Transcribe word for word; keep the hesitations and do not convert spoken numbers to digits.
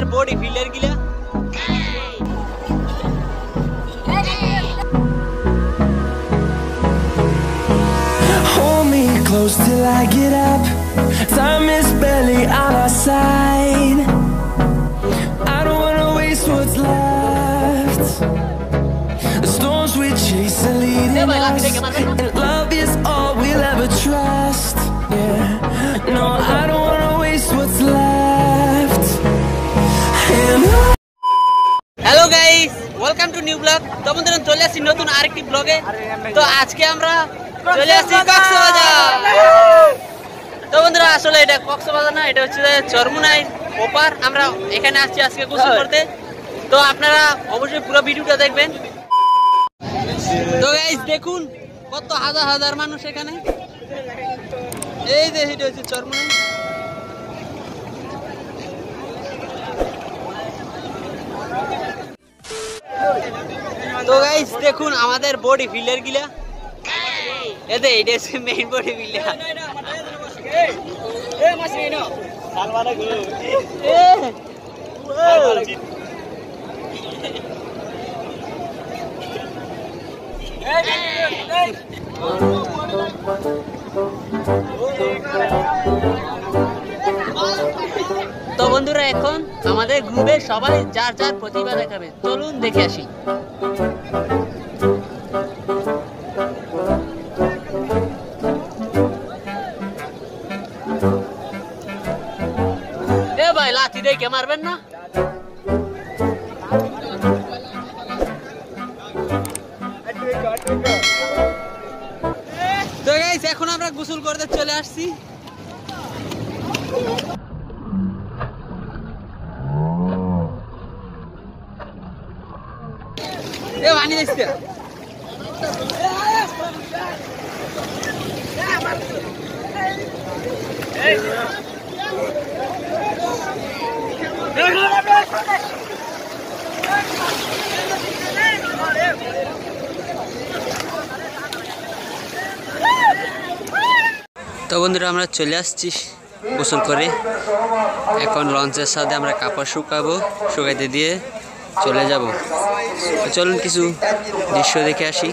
Body fielder গিলা Hold me close till I get up. Time is barely on our side. I don't wanna waste what's left. The storms we chase are leading us, and love is all we'll ever trust. Yeah, no, I don't wanna waste what's left. And I hello guys, welcome to new blog. তো বন্ধুরা চলে আসছি নতুন আরেকটি ব্লগে। তো আজকে আমরা চলে আসছি কক্সবাজার। তো বন্ধুরা আসলে এটা কক্সবাজার না, এটা হচ্ছে চরমুনাই ওপার। আমরা এখানে আসছি আজকে গোসল করতে। তো আপনারা অবশ্যই পুরো ভিডিওটা দেখবেন। তো গাইস দেখুন কত হাজার হাজার মানুষ এখানে। এই যে এটা হচ্ছে চরমুনাই। তো গাইস দেখুন আমাদের বডি ফিল্ডার গিলা এতে এটা হচ্ছে মেইন বডি ফিল্ডার। তো বন্ধুরা এখন আমাদের গ্রুপে সবাই যার যার প্রতিভা দেখাবে, চলুন দেখে আসি। এ ভাই লাঠি দেখে মারবেন না। তো গাইস এখন আমরা গোসল করতে চলে আসছি। এ পানি দিচ্ছে। তো বন্ধুরা আমরা চলে আসছি গোসল করে। এখন লঞ্চের সাথে আমরা কাপড় শুকাবো, শুকাইতে দিয়ে চলে যাব। চলুন কিছু দৃশ্য দেখে আসি।